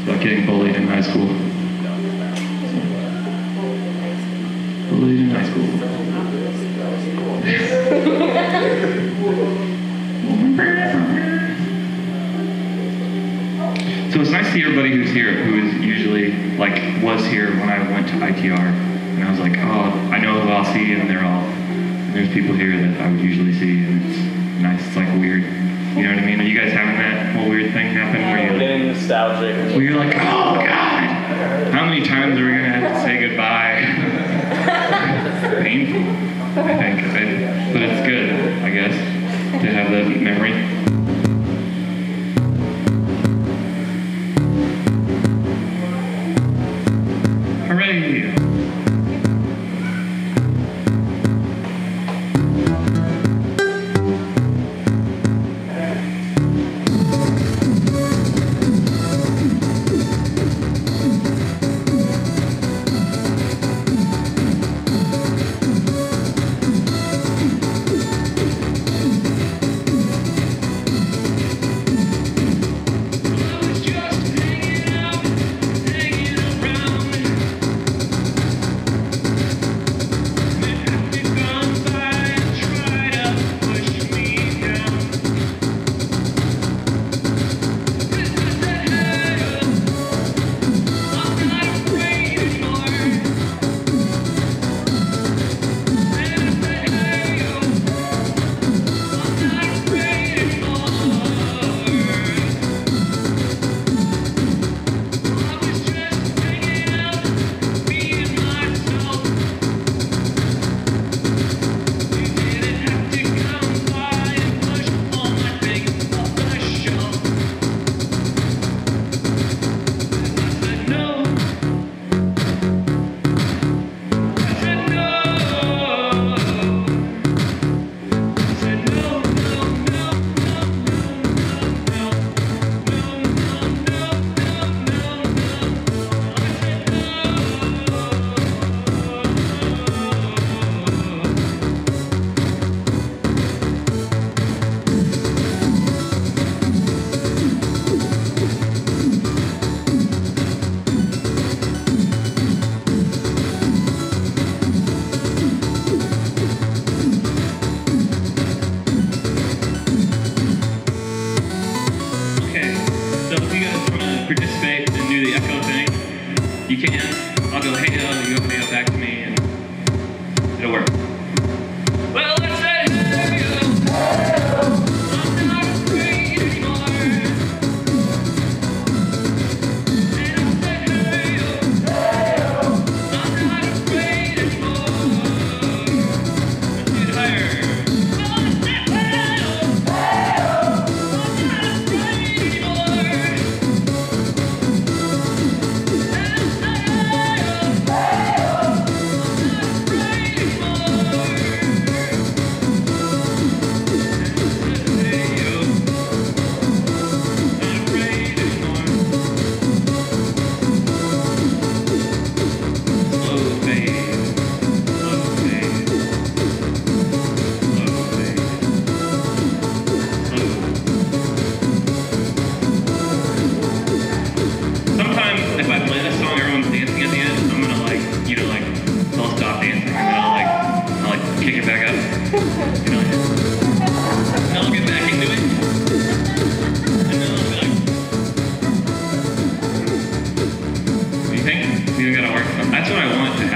about getting bullied in high school. Bullied in high school. So it's nice to see everybody who's here, who is usually, was here when I went to ITR. And I was like, oh, I know who I'll see, and there's people here that I would usually see, and it's nice, it's like weird. You know what I mean? Are you guys having that whole weird thing happen where you're getting nostalgic? Where you're like, oh God, how many times are we gonna have to say goodbye? Painful, I think, but it's good, I guess, to have that memory. Hooray! Participate and do the echo thing. You can. I'll go, hey, you go, hey, back to me, and it'll work. Well, let's say, hey, I'm not afraid anymore. And I said, hey, I'm not afraid anymore. Let's do it higher. Well, I said, hey, I'm not afraid anymore. Kick it back up. And I'll get back into it. And then I'll be like, what do you think? You gotta work. That's what I want to